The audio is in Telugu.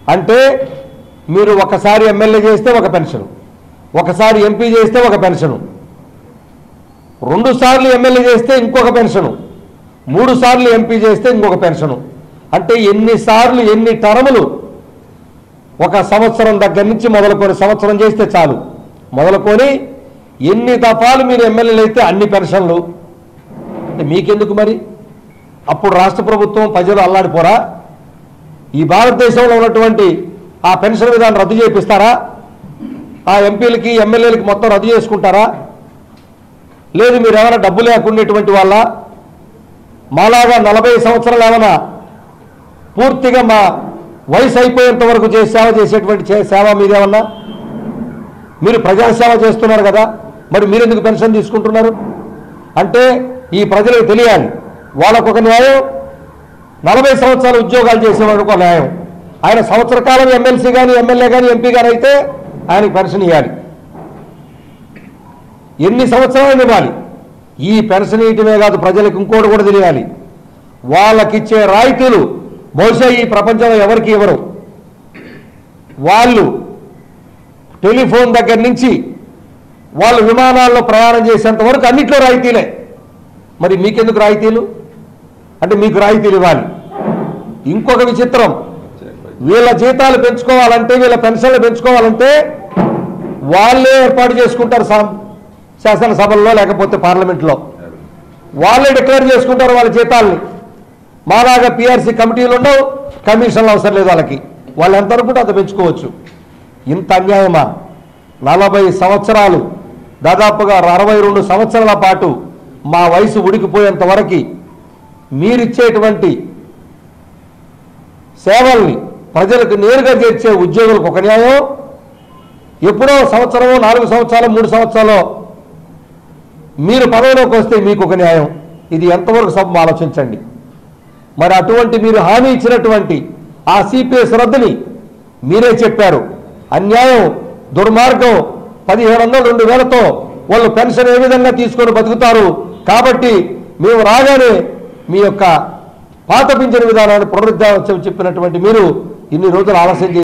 అంటే మీరు ఒకసారి ఎమ్మెల్యే చేస్తే ఒక పెన్షన్, ఒకసారి ఎంపీ చేస్తే ఒక పెన్షను, 2 సార్లు ఎమ్మెల్యే చేస్తే ఇంకొక పెన్షను, 3 సార్లు ఎంపీ చేస్తే ఇంకొక పెన్షను. అంటే ఎన్నిసార్లు ఎన్ని టర్ములు, ఒక సంవత్సరం దగ్గర నుంచి మొదలుకొని సంవత్సరం చేస్తే చాలు, మొదలుకొని ఎన్ని దఫాలు మీరు ఎమ్మెల్యేలు అయితే అన్ని పెన్షన్లు. మీకెందుకు మరి? అప్పుడు రాష్ట్ర ప్రభుత్వం ప్రజలు అల్లాడిపోరా? ఈ భారతదేశంలో ఉన్నటువంటి ఆ పెన్షన్ విధానం రద్దు చేపిస్తారా? ఆ ఎంపీలకి ఎమ్మెల్యేలకి మొత్తం రద్దు చేసుకుంటారా? లేదు మీరు ఏమైనా డబ్బు లేకుండేటువంటి వాళ్ళ మాలాగా 40 సంవత్సరాలు ఏమైనా పూర్తిగా మా వయసు అయిపోయేంత వరకు సేవ చేసేటువంటి సేవ మీదేమన్నా? మీరు ప్రజాసేవ చేస్తున్నారు కదా, మరి మీరెందుకు పెన్షన్ తీసుకుంటున్నారు? అంటే ఈ ప్రజలకు తెలియాలి, వాళ్ళకు ఒక న్యాయం, 40 సంవత్సరాలు ఉద్యోగాలు చేసేవాళ్ళకు ఒక న్యాయం. ఆయన సంవత్సర కాలం ఎమ్మెల్సీ కానీ ఎమ్మెల్యే కానీ ఎంపీ కానీ అయితే ఆయనకు పెన్షన్ ఇవ్వాలి. ఎన్ని సంవత్సరాలు ఇవ్వాలి? ఈ పెన్షన్ ఇవ్వటమే కాదు, ప్రజలకు ఇంకోటి కూడా తెలియాలి, వాళ్ళకిచ్చే రాయితీలు బహుశా ఈ ప్రపంచంలో ఎవరికి ఇవ్వరు. వాళ్ళు టెలిఫోన్ దగ్గర నుంచి వాళ్ళు విమానాల్లో ప్రయాణం చేసేంత వరకు అన్నిట్లో రాయితీలే. మరి మీకెందుకు రాయితీలు? అంటే మీకు రాయితీలు ఇవ్వాలి. ఇంకొక విచిత్రం, వీళ్ళ జీతాలు పెంచుకోవాలంటే, వీళ్ళ పెన్షన్లు పెంచుకోవాలంటే వాళ్ళే ఏర్పాటు చేసుకుంటారు, శాసనసభల్లో లేకపోతే పార్లమెంట్లో వాళ్ళే డిక్లేర్ చేసుకుంటారు వాళ్ళ జీతాలని. మాలాగా పిఆర్సీ కమిటీలు ఉండవు, కమిషన్లు అవసరం లేదు వాళ్ళకి, వాళ్ళు ఎంత అనుకుంటే అంత పెంచుకోవచ్చు. ఇంత అన్యాయమా? 40 సంవత్సరాలు, దాదాపుగా 62 సంవత్సరాల పాటు మా వయసు ఉడికిపోయేంత వరకు మీరిచ్చేటువంటి సేవల్ని ప్రజలకు నేరుగా చేర్చే ఉద్యోగులకు ఒక న్యాయం, ఎప్పుడో సంవత్సరమో 4 సంవత్సరాలు 3 సంవత్సరాలు మీరు పదవిలోకి వస్తే మీకు ఒక న్యాయం. ఇది ఎంతవరకు సభ ఆలోచించండి. మరి అటువంటి మీరు హామీ ఇచ్చినటువంటి ఆ సిపిఎస్ రద్దుని మీరే చెప్పారు. అన్యాయం, దుర్మార్గం, 1500 2000తో వాళ్ళు పెన్షన్ ఏ విధంగా తీసుకొని బతుకుతారు. కాబట్టి మేము రాగానే మీ యొక్క పాత పింఛను విధానాన్ని పునరుద్ధరించమని చెప్పినటువంటి మీరు ఇన్ని రోజులు ఆలస్యం